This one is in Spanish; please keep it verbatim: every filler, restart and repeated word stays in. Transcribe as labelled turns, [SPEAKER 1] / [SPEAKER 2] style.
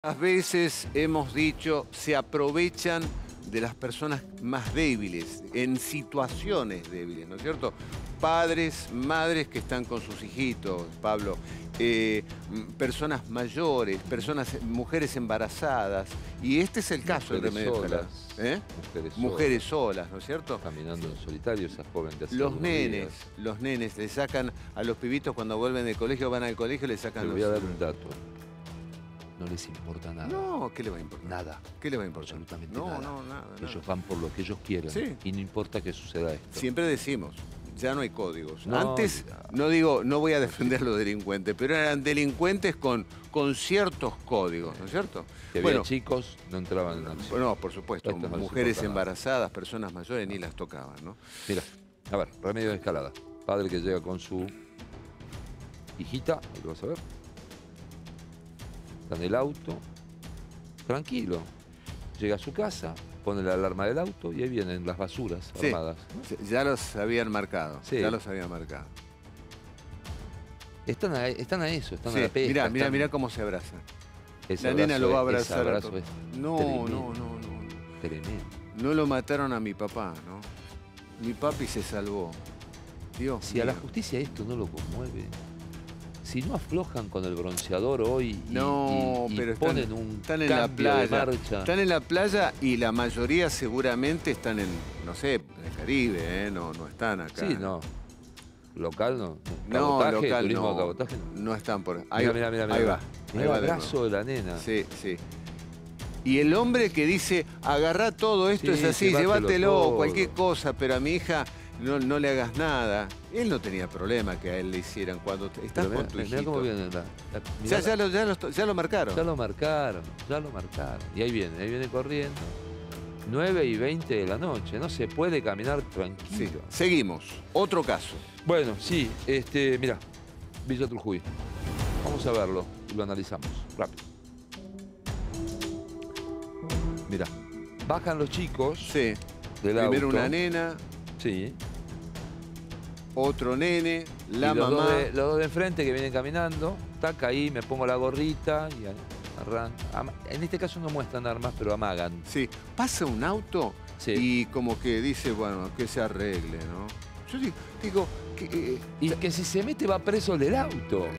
[SPEAKER 1] A veces hemos dicho, se aprovechan de las personas más débiles, en situaciones débiles, ¿no es cierto? Padres, madres que están con sus hijitos, Pablo, eh, personas mayores, personas, mujeres embarazadas, y este es el caso de
[SPEAKER 2] Mujeres
[SPEAKER 1] Remedios Escalada.
[SPEAKER 2] solas,
[SPEAKER 1] ¿Eh?
[SPEAKER 2] mujeres
[SPEAKER 1] Mujeres
[SPEAKER 2] solas,
[SPEAKER 1] solas, ¿no es cierto?
[SPEAKER 2] caminando en solitario, esas jóvenes de hace
[SPEAKER 1] Los
[SPEAKER 2] algunos
[SPEAKER 1] nenes,
[SPEAKER 2] días.
[SPEAKER 1] los nenes le sacan a los pibitos cuando vuelven del colegio, van al colegio, le sacan
[SPEAKER 2] Te
[SPEAKER 1] los...
[SPEAKER 2] voy a dar un dato. No les importa nada.
[SPEAKER 1] No, ¿qué le va a importar?
[SPEAKER 2] Nada.
[SPEAKER 1] ¿Qué le va a importar?
[SPEAKER 2] Absolutamente
[SPEAKER 1] no,
[SPEAKER 2] nada.
[SPEAKER 1] No, nada,
[SPEAKER 2] Ellos
[SPEAKER 1] nada.
[SPEAKER 2] van por lo que ellos quieren.
[SPEAKER 1] Sí.
[SPEAKER 2] Y no importa que suceda esto.
[SPEAKER 1] Siempre decimos, ya no hay códigos.
[SPEAKER 2] No,
[SPEAKER 1] Antes,
[SPEAKER 2] ya.
[SPEAKER 1] no digo, no voy a defender a los delincuentes, pero eran delincuentes con, con ciertos códigos, ¿no es cierto?
[SPEAKER 2] Que había
[SPEAKER 1] Bueno,
[SPEAKER 2] chicos, no entraban en acción.
[SPEAKER 1] no, por supuesto,
[SPEAKER 2] Esto no les
[SPEAKER 1] mujeres
[SPEAKER 2] importa nada.
[SPEAKER 1] embarazadas, personas mayores, ni las tocaban, ¿no?
[SPEAKER 2] Mira, a ver, Remedios Escalada. Padre que llega con su hijita, ahí lo vas a ver. Está en el auto, tranquilo. Llega a su casa, pone la alarma del auto y ahí vienen las basuras
[SPEAKER 1] Sí,
[SPEAKER 2] armadas.
[SPEAKER 1] ya los habían marcado,
[SPEAKER 2] Sí.
[SPEAKER 1] ya los habían marcado.
[SPEAKER 2] Están a, están a eso, están
[SPEAKER 1] Sí,
[SPEAKER 2] a la pesca.
[SPEAKER 1] mirá, mirá,
[SPEAKER 2] están-
[SPEAKER 1] mirá cómo se abrazan.
[SPEAKER 2] Ese
[SPEAKER 1] La nena
[SPEAKER 2] abrazo
[SPEAKER 1] lo va a
[SPEAKER 2] es- ese
[SPEAKER 1] abrazar. a
[SPEAKER 2] abrazo
[SPEAKER 1] to-
[SPEAKER 2] es
[SPEAKER 1] No,
[SPEAKER 2] tremendo,
[SPEAKER 1] no, no, no.
[SPEAKER 2] tremendo.
[SPEAKER 1] No lo mataron a mi papá, ¿no? Mi papi se salvó. Dios
[SPEAKER 2] Si a la
[SPEAKER 1] mío.
[SPEAKER 2] justicia esto no lo conmueve, si no aflojan con el bronceador hoy y,
[SPEAKER 1] No,
[SPEAKER 2] y- y
[SPEAKER 1] pero están,
[SPEAKER 2] ponen un
[SPEAKER 1] están en la
[SPEAKER 2] cambio de
[SPEAKER 1] playa.
[SPEAKER 2] marcha.
[SPEAKER 1] Están en la playa y la mayoría seguramente están en, no sé, en el Caribe, ¿eh? No, no están acá.
[SPEAKER 2] Sí, no. Local no.
[SPEAKER 1] No,
[SPEAKER 2] Cabotaje,
[SPEAKER 1] local
[SPEAKER 2] turismo
[SPEAKER 1] no.
[SPEAKER 2] de cabotaje no.
[SPEAKER 1] No están por ahí.
[SPEAKER 2] Mirá, mirá, mirá,
[SPEAKER 1] ahí
[SPEAKER 2] mirá.
[SPEAKER 1] va.
[SPEAKER 2] Mirá
[SPEAKER 1] ahí va
[SPEAKER 2] el
[SPEAKER 1] de
[SPEAKER 2] abrazo
[SPEAKER 1] nuevo.
[SPEAKER 2] de la nena.
[SPEAKER 1] Sí, sí. Y el hombre que dice, agarrá todo esto,
[SPEAKER 2] Sí,
[SPEAKER 1] es así,
[SPEAKER 2] llévatelo
[SPEAKER 1] llévatelo,
[SPEAKER 2] todo.
[SPEAKER 1] cualquier cosa, pero a mi hija no, no le hagas nada. Él no tenía problema que a él le hicieran cuando te- estás
[SPEAKER 2] Pero
[SPEAKER 1] con
[SPEAKER 2] mirá,
[SPEAKER 1] tu
[SPEAKER 2] mirá
[SPEAKER 1] hijito.
[SPEAKER 2] cómo viene la, la-
[SPEAKER 1] Ya,
[SPEAKER 2] mirá
[SPEAKER 1] ya,
[SPEAKER 2] la-
[SPEAKER 1] lo, ya, lo, ya lo marcaron.
[SPEAKER 2] ya lo marcaron, ya lo marcaron. Y ahí viene, ahí viene corriendo. nueve y veinte de la noche, no se puede caminar
[SPEAKER 1] Sí.
[SPEAKER 2] tranquilo.
[SPEAKER 1] Seguimos. Otro caso.
[SPEAKER 2] Bueno, sí, este, mirá, Villa Trujillo. Vamos a verlo y lo analizamos. Rápido. Mirá, bajan los chicos
[SPEAKER 1] Sí.
[SPEAKER 2] del
[SPEAKER 1] Primero
[SPEAKER 2] auto.
[SPEAKER 1] una nena,
[SPEAKER 2] Sí.
[SPEAKER 1] otro nene, la
[SPEAKER 2] y los,
[SPEAKER 1] mamá.
[SPEAKER 2] dos de, los dos de enfrente que vienen caminando, taca ahí, me pongo la gorrita y arrancan. En este caso no muestran armas, pero amagan.
[SPEAKER 1] Sí. Pasa un auto
[SPEAKER 2] Sí.
[SPEAKER 1] y como que dice, bueno, que se arregle, ¿no? Yo digo, digo que, eh,
[SPEAKER 2] Y que si se mete va preso el del auto.